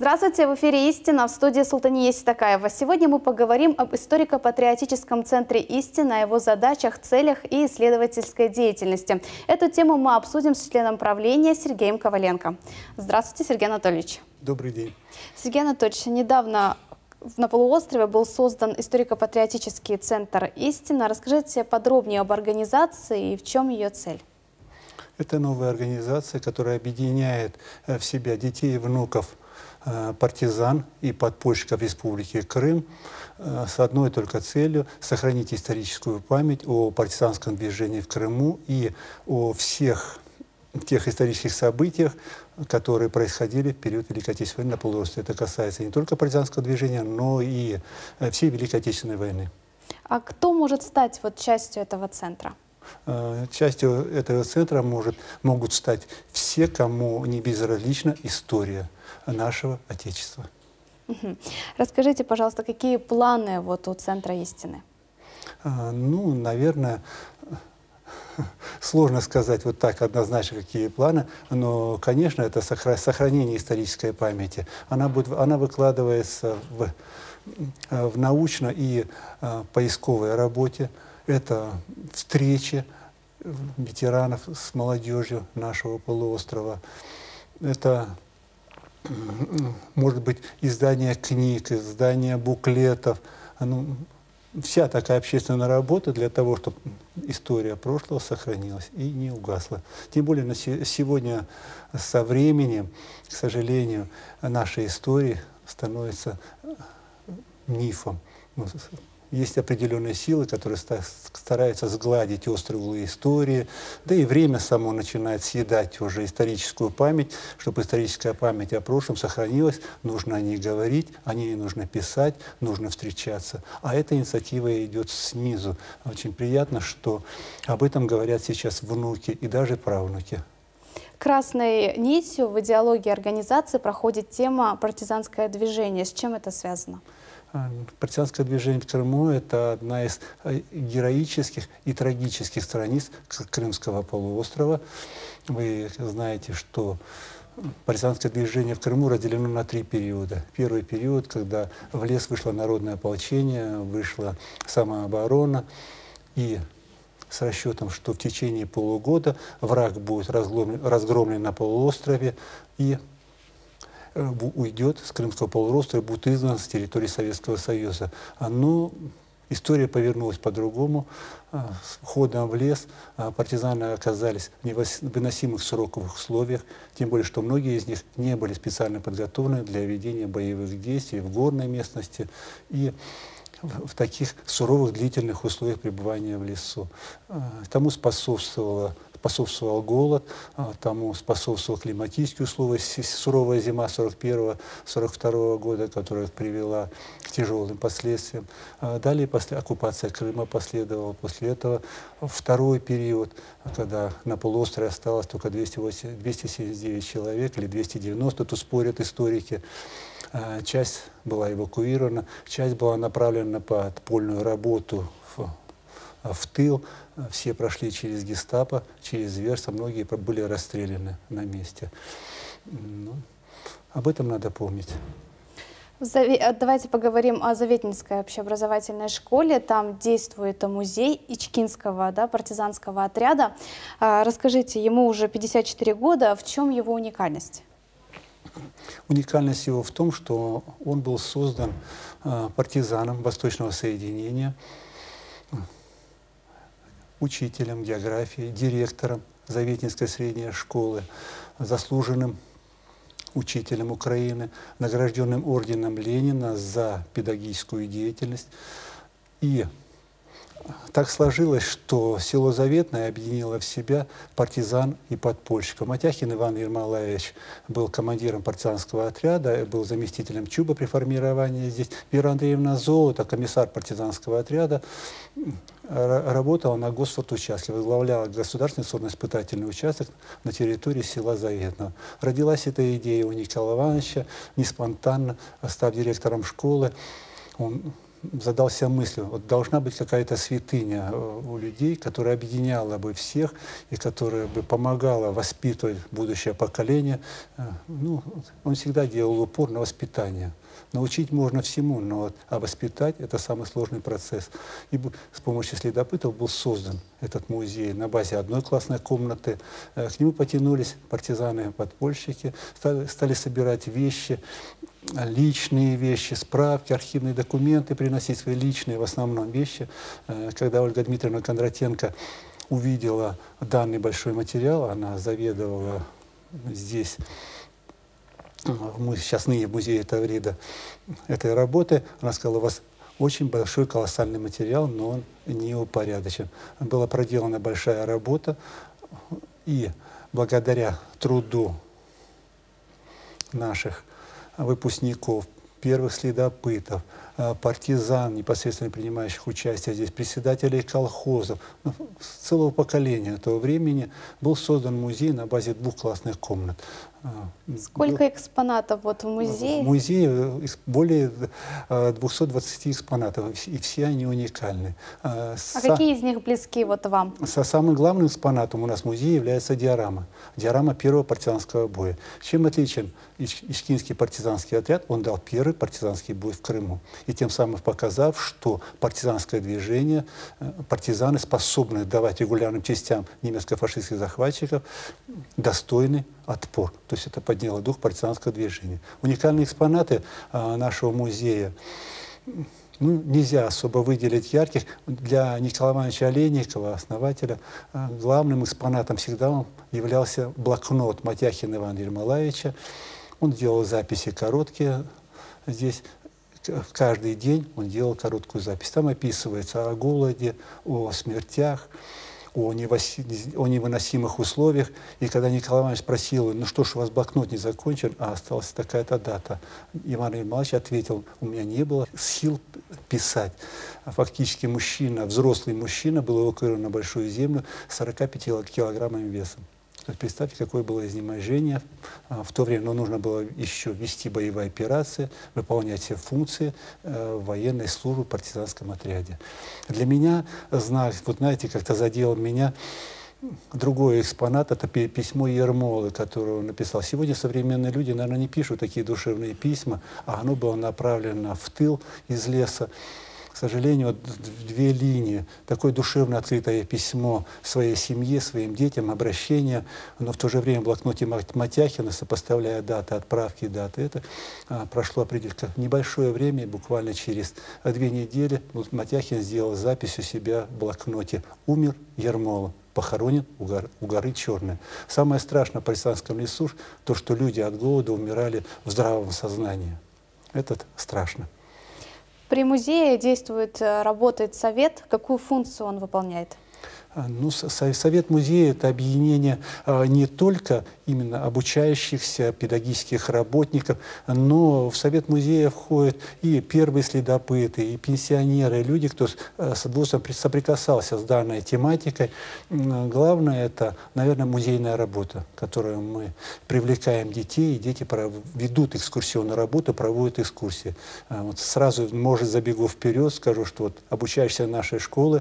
Здравствуйте, в эфире «Истина», в студии Султания Ситакаева. Сегодня мы поговорим об историко-патриотическом центре «Истина», о его задачах, целях и исследовательской деятельности. Эту тему мы обсудим с членом правления Сергеем Коваленко. Здравствуйте, Сергей Анатольевич. Добрый день. Сергей Анатольевич, недавно на полуострове был создан историко-патриотический центр «Истина». Расскажите подробнее об организации и в чем ее цель. Это новая организация, которая объединяет в себя детей и внуков партизан и подпольщиков Республики Крым с одной только целью – сохранить историческую память о партизанском движении в Крыму и о всех тех исторических событиях, которые происходили в период Великой Отечественной войны на полуострове. Это касается не только партизанского движения, но и всей Великой Отечественной войны. А кто может стать частью этого центра? Частью этого центра могут стать все, кому не безразлична история нашего Отечества. Расскажите, пожалуйста, какие планы у Центра «Истины»? Ну, наверное, сложно сказать вот так однозначно, какие планы, но, конечно, это сохранение исторической памяти. Она выкладывается в научной и поисковой работе. Это встречи ветеранов с молодежью нашего полуострова. Это, может быть, издание книг, издание буклетов. Вся такая общественная работа для того, чтобы история прошлого сохранилась и не угасла. Тем более сегодня со временем, к сожалению, наша история становится мифом. Есть определенные силы, которые стараются сгладить острые углы истории, да и время само начинает съедать уже историческую память. Чтобы историческая память о прошлом сохранилась, нужно о ней говорить, о ней нужно писать, нужно встречаться. А эта инициатива идет снизу. Очень приятно, что об этом говорят сейчас внуки и даже правнуки. Красной нитью в идеологии организации проходит тема «партизанское движение». С чем это связано? Партизанское движение в Крыму – это одна из героических и трагических страниц Крымского полуострова. Вы знаете, что партизанское движение в Крыму разделено на 3 периода. Первый период, когда в лес вышло народное ополчение, вышла самооборона, и с расчетом, что в течение полугода враг будет разгромлен на полуострове и уйдет с Крымского полуострова, будет изгнан с территории Советского Союза. Но история повернулась по-другому. Входом в лес партизаны оказались в невыносимых суровых условиях, тем более, что многие из них не были специально подготовлены для ведения боевых действий в горной местности и в таких суровых длительных условиях пребывания в лесу. Тому способствовал голод, тому способствовала климатические условия, суровая зима 41-42 года, которая привела к тяжелым последствиям. Далее оккупация Крыма последовала. После этого второй период, когда на полуострове осталось только 279 человек или 290, тут спорят историки. Часть была эвакуирована, часть была направлена на подпольную работу в тыл. Все прошли через гестапо, через зверство, многие были расстреляны на месте. Об этом надо помнить. Давайте поговорим о Заветнинской общеобразовательной школе. Там действует музей Ичкинского партизанского отряда. Расскажите, ему уже 54 года. В чем его уникальность? Уникальность его в том, что он был создан партизаном Восточного соединения, учителем географии, директором Заветнинской средней школы, заслуженным учителем Украины, награжденным орденом Ленина за педагогическую деятельность. И так сложилось, что село Заветное объединило в себя партизан и подпольщиков. Матяхин Иван Ермолаевич был командиром партизанского отряда, был заместителем ЧУБа при формировании здесь. Вера Андреевна Золото, комиссар партизанского отряда, работала на госфортучастке, возглавляла государственный сортно-испытательный участок на территории села Заветного. Родилась эта идея у Николая Ивановича, не спонтанно, став директором школы. Он задался мыслью, вот должна быть какая-то святыня у людей, которая объединяла бы всех и которая бы помогала воспитывать будущее поколение. Ну, он всегда делал упор на воспитание. Научить можно всему, но воспитать – это самый сложный процесс. И с помощью следопытов был создан этот музей на базе одной классной комнаты. К нему потянулись партизаны-подпольщики, стали собирать вещи, личные вещи, справки, архивные документы, приносить свои личные, в основном, вещи. Когда Ольга Дмитриевна Кондратенко увидела данный большой материал, она заведовала здесь, мы сейчас ныне в музее Таврида, этой работы. Она сказала: у вас очень большой, колоссальный материал, но он не упорядочен. Была проделана большая работа, и благодаря труду наших выпускников, первых следопытов, партизан, непосредственно принимающих участие здесь, председателей колхозов, целого поколения этого времени, был создан музей на базе 2 классных комнат. Сколько экспонатов вот в музее? В музее более 220 экспонатов, и все они уникальны. Какие из них близки вот вам? Самым главным экспонатом у нас в музее является диорама. Диорама первого партизанского боя. Чем отличен Ичкинский партизанский отряд? Он дал первый партизанский бой в Крыму. И тем самым показав, что партизанское движение, партизаны способны давать регулярным частям немецко-фашистских захватчиков достойный отпор. То есть это подняло дух партизанского движения. Уникальные экспонаты нашего музея, ну, нельзя особо выделить ярких. Для Николая Ивановича Олейникова, основателя, главным экспонатом всегда являлся блокнот Матяхина Ивана Ермолаевича. Он делал записи короткие здесь. Каждый день он делал короткую запись. Там описывается о голоде, о смертях, о невыносимых условиях. И когда Николай Иванович спросил: ну что ж, у вас блокнот не закончен, а осталась такая-то дата, Иван Ермолаевич ответил: у меня не было сил писать. Фактически мужчина, взрослый мужчина, был эвакуирован на Большую Землю с 45 килограммами весом. То есть представьте, какое было изнеможение в то время. Но нужно было еще вести боевые операции, выполнять все функции военной службы в партизанском отряде. Для меня знак, вот знаете, как-то задел меня другой экспонат, это письмо Ермолы, которое он написал. Сегодня современные люди, наверное, не пишут такие душевные письма, а оно было направлено в тыл из леса. К сожалению, вот 2 линии, такое душевно открытое письмо своей семье, своим детям, обращение, но в то же время в блокноте Матяхина, сопоставляя даты отправки и даты, это прошло определенно небольшое время, буквально через 2 недели Матяхин сделал запись у себя в блокноте: «Умер Ермола, похоронен у горы Черная». Самое страшное в партизанском лесу то, что люди от голода умирали в здравом сознании. Это страшно. При музее действует, работает совет. Какую функцию он выполняет? Ну, совет музея – это объединение не только именно обучающихся педагогических работников, но в совет музея входят и первые следопыты, и пенсионеры, и люди, кто с удовольствием соприкасался с данной тематикой. Главное – это, наверное, музейная работа, которую мы привлекаем детей, и дети ведут экскурсионную работу, проводят экскурсии. Вот сразу, может, забегу вперед, скажу, что вот обучающиеся нашей школы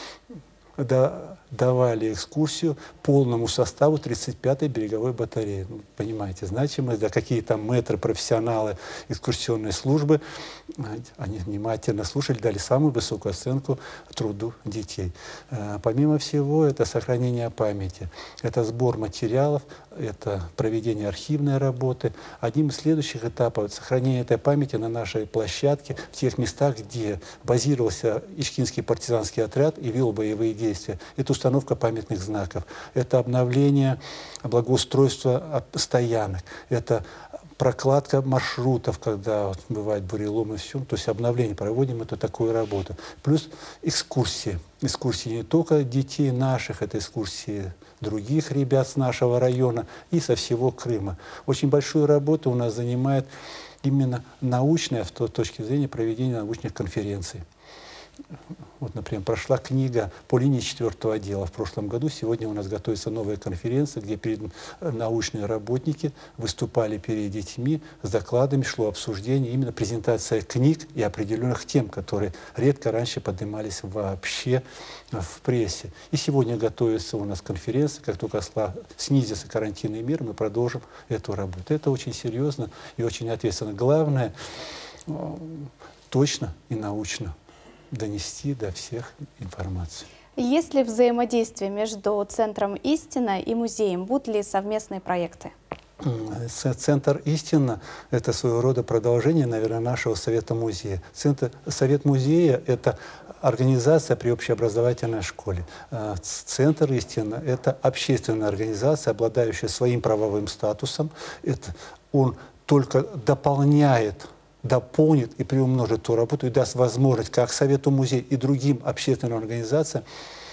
давали экскурсию полному составу 35-й береговой батареи. Ну, понимаете, значимость, да, какие там мэтры, профессионалы экскурсионной службы, они внимательно слушали, дали самую высокую оценку труду детей. Помимо всего, это сохранение памяти, это сбор материалов, это проведение архивной работы. Одним из следующих этапов — сохранение этой памяти на нашей площадке, в тех местах, где базировался Ичкинский партизанский отряд и вел боевые действия. Это установка памятных знаков, это обновление благоустройства стоянок, это прокладка маршрутов, когда вот бывает бурелом и все, то есть обновление, проводим эту такую работу. Плюс экскурсии. Экскурсии не только детей наших, это экскурсии других ребят с нашего района и со всего Крыма. Очень большую работу у нас занимает именно научная, с точки зрения проведения научных конференций. Вот, например, прошла книга по линии 4-го отдела в прошлом году. Сегодня у нас готовится новая конференция, где научные работники выступали перед детьми с докладами, шло обсуждение, именно презентация книг и определенных тем, которые редко раньше поднимались вообще в прессе. И сегодня готовится у нас конференция, как только снизятся карантинные меры, мы продолжим эту работу. Это очень серьезно и очень ответственно. Главное, точно и научно донести до всех информацию. Есть ли взаимодействие между Центром «Истина» и музеем? Будут ли совместные проекты? Центр «Истина» — это своего рода продолжение, наверное, нашего Совета музея. Совет музея — это организация при общеобразовательной школе. Центр «Истина» — это общественная организация, обладающая своим правовым статусом. Он только дополнит и приумножит ту работу и даст возможность как Совету музея и другим общественным организациям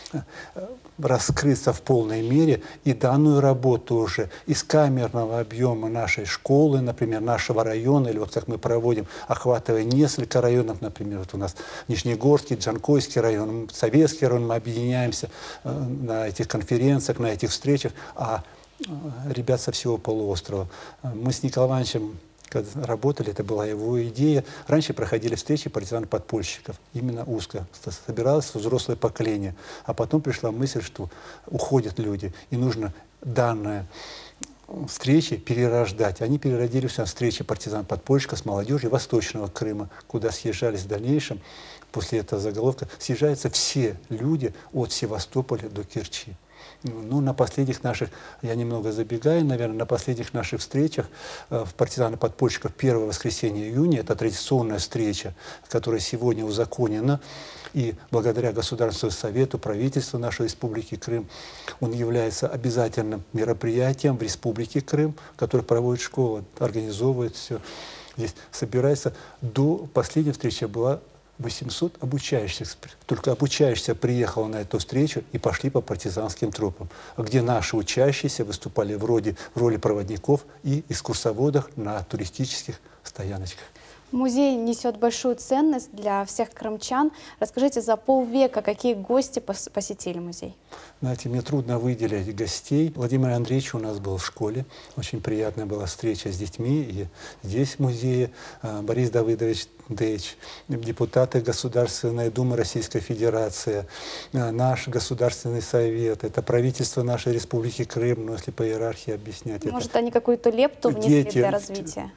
раскрыться в полной мере, и данную работу уже из камерного объема нашей школы, например, нашего района, или вот как мы проводим, охватывая несколько районов, например, вот у нас Нижнегорский, Джанкойский район, Советский район, мы объединяемся на этих конференциях, на этих встречах, а ребят со всего полуострова. Мы с Николаем Ивановичем, когда работали, это была его идея. Раньше проходили встречи партизан-подпольщиков, именно узко. Собиралось взрослое поколение. А потом пришла мысль, что уходят люди, и нужно данные встречи перерождать. Они переродились на встречи партизан-подпольщиков с молодежью Восточного Крыма, куда съезжались в дальнейшем, после этого заголовка, съезжаются все люди от Севастополя до Керчи. Ну, на последних наших, я немного забегаю, наверное, на последних наших встречах в партизан-подпольщиков 1 воскресенье июня, это традиционная встреча, которая сегодня узаконена, и благодаря Государственному Совету, правительству нашей Республики Крым, он является обязательным мероприятием в Республике Крым, которое проводит школа, организовывает все. Здесь собирается. До последней встречи была 800 обучающихся, только обучающихся приехало на эту встречу и пошли по партизанским тропам, где наши учащиеся выступали в роли проводников и экскурсоводов на туристических стояночках. Музей несет большую ценность для всех крымчан. Расскажите, за полвека какие гости посетили музей? Знаете, мне трудно выделить гостей. Владимир Андреевич у нас был в школе. Очень приятная была встреча с детьми и здесь в музее. Борис Давыдович Дэч, депутаты Государственной Думы Российской Федерации, наш Государственный Совет, это правительство нашей Республики Крым, но если по иерархии объяснять. Может, они какую-то лепту внесли для развития?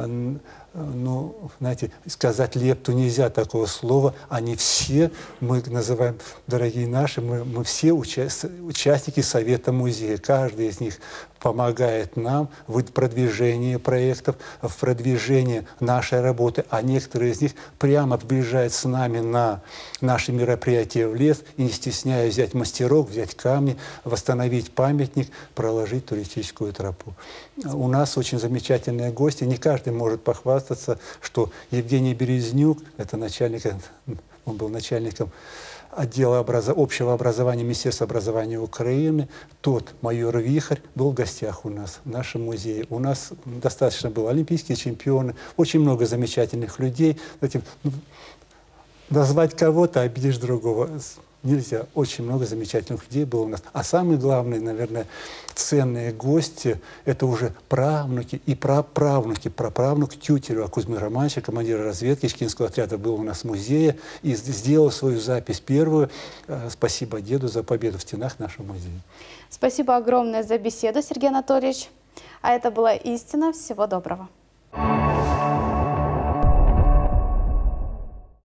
Ну, знаете, сказать лепту нельзя, такого слова. Они все, мы называем, дорогие наши, мы все участники Совета музея. Каждый из них помогает нам в продвижении проектов, в продвижении нашей работы, а некоторые из них прямо приезжают с нами на наши мероприятия в лес и не стесняясь взять мастерок, взять камни, восстановить памятник, проложить туристическую тропу. У нас очень замечательные гости, не каждый может похвастаться, что Евгений Березнюк, это начальник, он был начальником отдела общего образования Министерства образования Украины, тот майор Вихарь был в гостях у нас в нашем музее. У нас достаточно было олимпийские чемпионы, очень много замечательных людей. Назвать кого-то, обидишь другого нельзя. Очень много замечательных людей было у нас. А самые главные, наверное, ценные гости – это уже правнуки и праправнуки. Праправнук Тютелева Кузьмы Романовича, командира разведки Ичкинского отряда, был у нас в музее и сделал свою запись первую. Спасибо деду за победу в стенах нашего музея. Спасибо огромное за беседу, Сергей Анатольевич. А это была «Истина». Всего доброго.